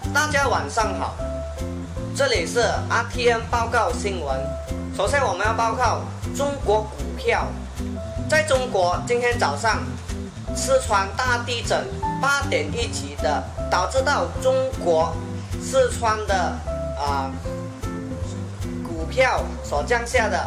大家晚上好，这里是 RTN 报告新闻。首先我们要报告中国股票。在中国，今天早上四川大地震8.1级的，导致到中国四川的股票所降下的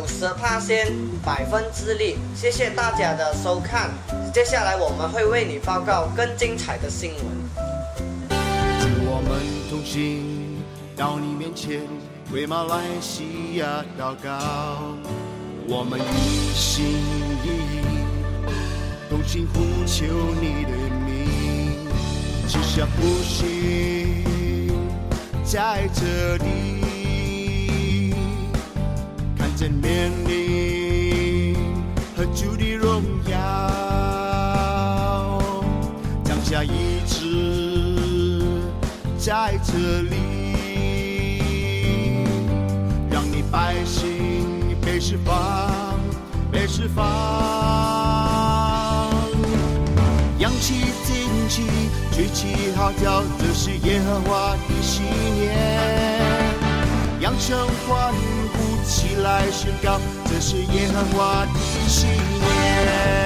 90%，谢谢大家的收看。接下来我们会为你报告更精彩的新闻。 我们同行到你面前，为马来西亚祷告。我们一心一意，同心呼求你的名，只想呼吸在这里，看见面临和主的荣耀，降下医治在这里，让你百姓被释放，被释放。扬起旌旗，举起号角，这是耶和华的喜年。扬声欢呼，起来宣告，这是耶和华的喜年。